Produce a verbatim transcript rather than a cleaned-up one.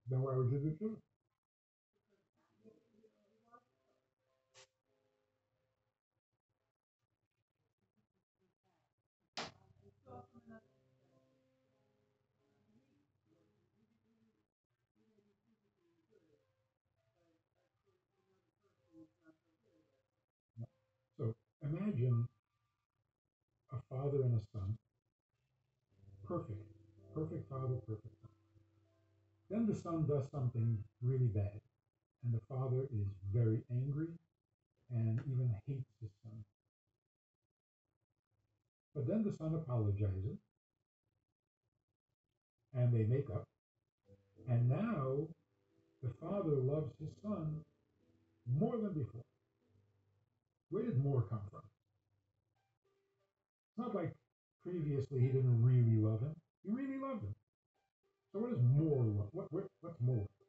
Then why would you do two? So imagine a father and a son, perfect, perfect father, perfect son. Then the son does something really bad, and the father is very angry and even hates his son. But then the son apologizes, and they make up, and now the father loves his son more than before. Where did more come from? It's not like previously he didn't really love him. He really loved him. So what is more love? What, what what's more?